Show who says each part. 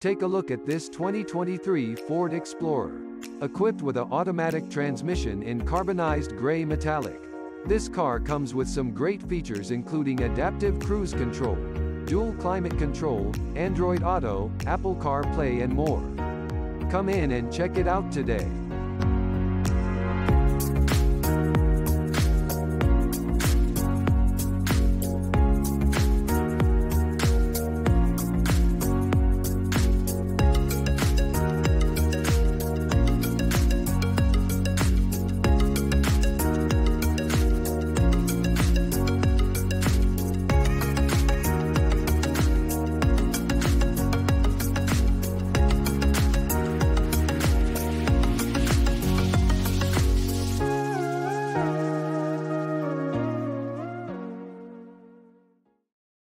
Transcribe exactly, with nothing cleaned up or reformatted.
Speaker 1: Take a look at this twenty twenty-three Ford Explorer. Equipped with an automatic transmission in carbonized gray metallic. This car comes with some great features including adaptive cruise control, dual climate control, Android Auto, Apple CarPlay and more. Come in and check it out today.